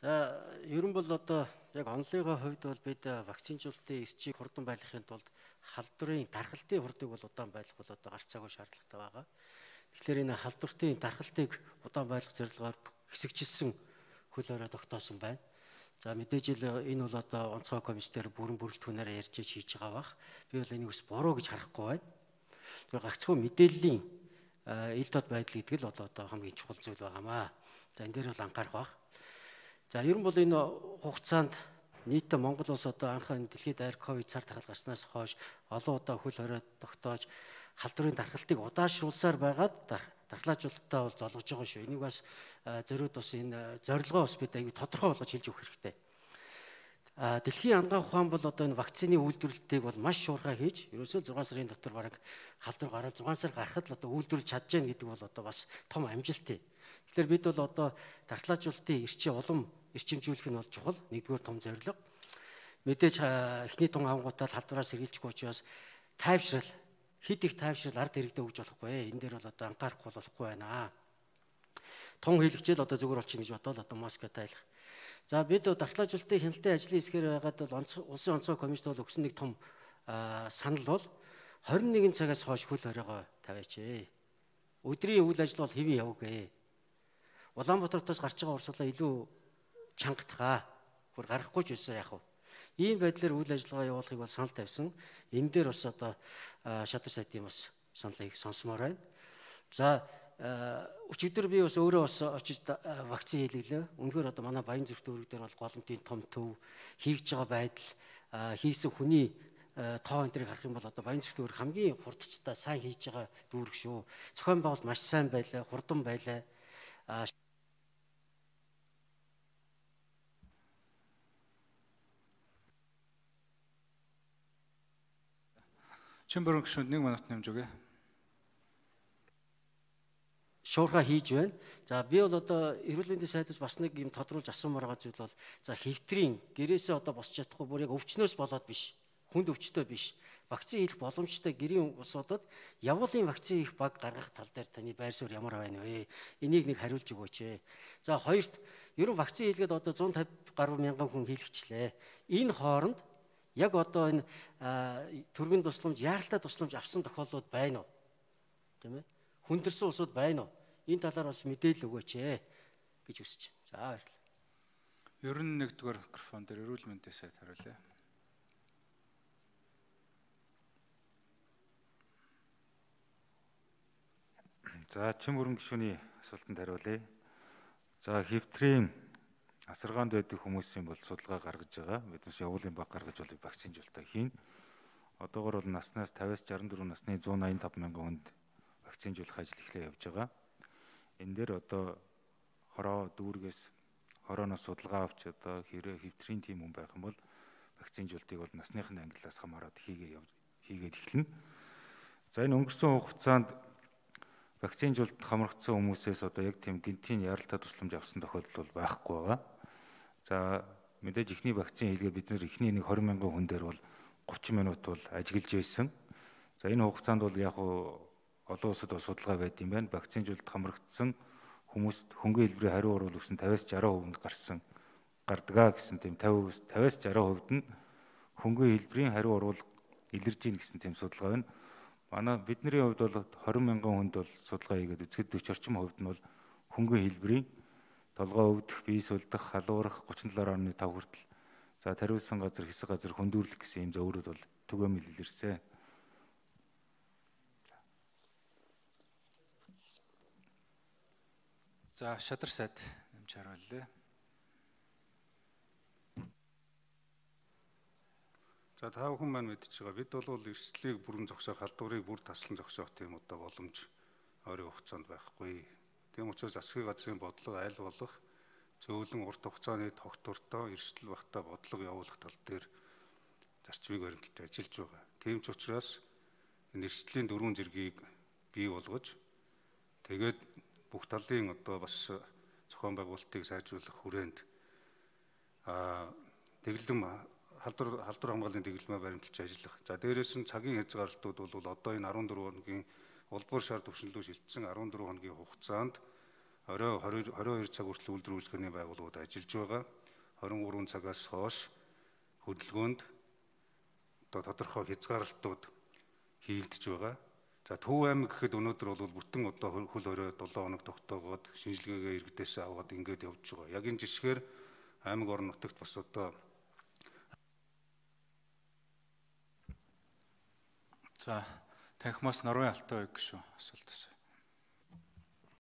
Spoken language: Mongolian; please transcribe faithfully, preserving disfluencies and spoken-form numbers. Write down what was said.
За ер нь бол одоо яг онлыгоо хувьд бол бид вакцинжуулалтын эрчийг хурдан байлгахын тулд халдварын дархалтын хурдыг бол удаан байлгах бол одоо гарцаагүй шаардлагатай байгаа. Тэгэхээр энэ халдвартын дархалтыг удаан байлгах зорилгоор хэсэгчилсэн хөл өрөө тогтоосон байна. За мэдээж л энэ бол одоо онцгой комиссээр бүрэн бүрэлдэхүүнээр ярьж хийж байгаа бах. Би бол энийг бас буруу гэж харахгүй байна. Тэр гагцхүү мэдээллийн ил дод байдал гэдэг л одоо одоо хамгийн чухал зүйл байгаамаа. За энэ дээр бол анхаарах бах. За ер нь бол энэ хугацаанд нийтдээ Монгол улс одоо анхны дэлхийд даяар ковид цар тахал гарснаас хойш олон удаа хөл хорой тогтоож халдварын дархалтыг удаашруулсаар байгаад дархлаажуулалтаа бол золгож байгаа шүү. Энийг бас зөрүүд бас энэ зорилгоо бас бид аягүй тодорхой болгож хэлж өгөх хэрэгтэй. Дэлхийн ангаах ухаан бол одоо энэ вакцины үйлдвэрлэлтийг бол маш шуурхай хийж ерөөсөө зургаан сарын дотор бараг халдвар гараад зургаан сар гарахад л одоо үйлдвэрлэж чадж гэнэ гэдэг бол одоо бас том амжилт. Тэгэхээр бид бол одоо дархлаажуулалтын эрчээ улам эрчимжүүлэх нь бол чухал. Нэгдүгээр том зорилго. Мэдээж эхний тун авангуудаа халдвараас сэргийлжгүй учраас тайвшрал, хэд их тайвшрал ард иргэдэд өгж болохгүй. Энэ дээр бол одоо анхаарахгүй болохгүй байна. Тун хийлгчээл одоо зүгээр болчихно гэж бодоод одоо маска тайлах. За бид дархлаажуулалтын хяналтын ажлын хэсгээр байгаад бол улсын онцгой комиссд бол өгсөн нэг том санал бол хорин нэгэн цагаас хойш хөл хоройгоо тавиач. Өдрийн үйл ажил бол хэвэн явуугүй. Улаанбаатараас гарч байгаа урсгалаа илүү чангатгаа бүр гарахгүй ч байсан яах вэ? Ийм байдлаар үйл ажиллагаа явуулахыг бол санал тавьсан. Энэ дээр бас одоо шадар сайдын бас саналыг сонсомоор байна. За өчигдөр би бас өөрөө бас очиж вакцин хийлгэлээ. Үнэхээр одоо манай Баян зүрх дүүрэг дээр бол голомтын том төв хийж байгаа байдал хийсэн хүний тоо энэ төрийг харах юм бол одоо Баян зүрх дүүрэг хамгийн хурдцтай сайн хийж байгаа дүүрэг шүү. Зохион байгуулалт маш сайн байлаа, хурдан байлаа. Чимбэрэн гүшүүнд нэг минут нэмж өгье. Шуурхай хийж байна. За би бол одоо эрүүл мэндийн сайдаас бас нэг юм тодруулж асуумаар байгаа зүйл бол за хэвтрийн гэрээсээ одоо босч чадахгүй бүр яг өвчнөөс болоод биш. Хүнд өвчтөй биш. Вакцин хийх боломжтой гэрийн улсуудад явуулын вакцин хийх баг гаргах тал дээр таны байр суурь ямар байна вэ? Энийг нэг хариулж өгөөч. За хоёрт ерөн вакцин хийлгээд одоо зуун тавь гаруй мянган хүн хийлгэчлээ. Энэ хооронд яг одоо энэ төргөн тусламж, яаралтай тусламж авсан тохиолдлууд байна уу? Тийм ээ. Хүндэрсэн улсууд байна уу? Энэ талаар бас мэдээлэл өгөөч гэж хүсэж байна. За баярлалаа. Ер нь нэгдүгээр микрофон дээр эрүүл мэндийн сайд хариулъя. За Чимбэрэн гишүүний асуултанд хариулъя. За хэвтрийн асаргаанд байдаг хүмүүсийн бол судалгаа гаргаж байгаа. Биднес явуулын баг гаргаж бол вакцинжуулалтаа хийн. Одоогоор бол наснаас тавиас жаран дөрвөн насны зуун аян тав мянган хүнд вакцинжуулах ажил эхлээ явж байгаа. Энэ дээр одоо хороо дүүргээс хорооноос судалгаа авч одоо хэрэг хэвтрийн тим хүн байх юм бол вакцинжуулалтыг бол насныхын ангиллаас хамаарат хийгээ хийгээд эхэлнэ. За энэ өнгөрсөн хугацаанд вакцинжуулалт хамрагдсан хүмүүсээс одоо яг тийм гинтийн яралтай тусламж авсан тохиолдол бол байхгүй байгаа. За мэдээж ихний вакцин хийлгээд бид нэр ихний нэг двадцать мянган хүн дээр бол тридцать минут бол ажиглаж байсан. За энэ хугацаанд бол яг олон улсад бол судалгаа байд юм байна. Вакцинжуулалт хамрагдсан хүмүүст хөнгөн хэлбэрийн хариу урвал өгсөн тавиас жаран хувинд гарсан гардгаа гэсэн тийм тавиас жаран хувьд нь хөнгөн хэлбэрийн хариу урвал илэрж ийн гэсэн тийм судалгаа байна. Манай бидний хувьд бол двадцать мянган хүнд бол судалгаа хийгээд үзэхэд forty орчим хувьд нь бол хөнгөн хэлбэрийн толгой өвдөх, бие сүлдэх, халуурах тридцать seven point five хүртэл за тариулсан газар, хэсэг газар хөндөөрлөх гэсэн юм зөвөрөд бол түгээмэл илэрсэн. За шадар сайд нэмж хариулъя. За та бүхэн маань мэдж байгаа. Бид бол эрсдлийг бүрэн зогсоох, халдварыг бүр таслан зогсоох тийм одоо боломж ойрын хугацаанд байхгүй. Тийм учраас засгийн газрын бодлого аль болох зөөлөн урт хугацааны тогтвортой эрсдэл багтаа бодлого явуулах тал дээр зарчмыг баримталж ажиллаж байгаа. Тийм ч учраас энэ эрсдлийн дөрвөн зэргийг бий болгож тэгээд бүх талын одоо бас зохион байгуулалтыг сайжруулах хүрээнд а тэглэм халдвар халдвар хамгааллын тэглэмээ баримталж ажиллах. За дээрээс нь цагийн хязгаарлалтууд бол одоо энэ fourteen хоногийн улбар шар төвшинлөө шилжсэн fourteen хоногийн хугацаанд орой двадцать двадцать two цаг хүртэл үйлдвэр үйлчлэгээний байгууллагууд ажиллаж байгаа. twenty three цагаас хойш хөдөлгөөнд одоо тодорхой хязгаарлалтууд хийгдэж байгаа. За Төв аймаг гэхэд өнөөдөр бол бүтэн одоо хөл хорой seven хоног тогтоогоод шинжилгээгээ иргэдээс аваад ингээд явж байгаа. Яг энэ жишгээр аймаг орон нутагт бас одоо За танхимаас Норвын Алтай ууг гişүү асуулт асууя.